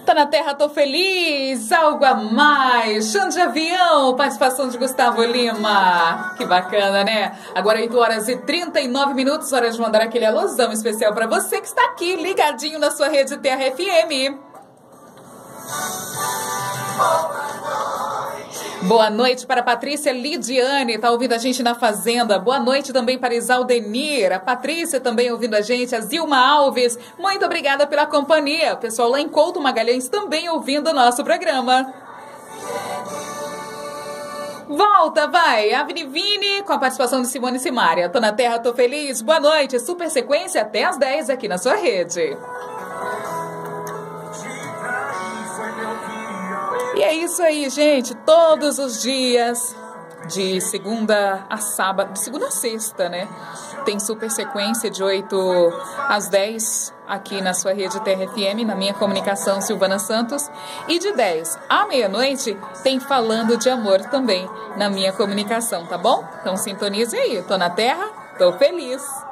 Tá na terra, tô feliz, algo a mais, chão de avião, participação de Gustavo Lima, que bacana, né? Agora 8 horas e 39 minutos, hora de mandar aquele alusão especial pra você que está aqui, ligadinho na sua rede Terra FM. Boa noite para a Patrícia Lidiane, tá ouvindo a gente na Fazenda. Boa noite também para Isaldenir, a Patrícia também ouvindo a gente, a Zilma Alves. Muito obrigada pela companhia. O pessoal lá em Couto Magalhães também ouvindo o nosso programa. Volta, vai, Avenivine com a participação de Simone Simaria. Tô na terra, tô feliz. Boa noite, super sequência até às 10 aqui na sua rede. E é isso aí, gente, todos os dias, de segunda a sábado, de segunda a sexta, né? Tem super sequência de 8 às 10 aqui na sua rede Terra FM, na minha comunicação Silvana Santos. E de 10 à meia-noite tem Falando de Amor também na minha comunicação, tá bom? Então sintonize aí, tô na terra, tô feliz.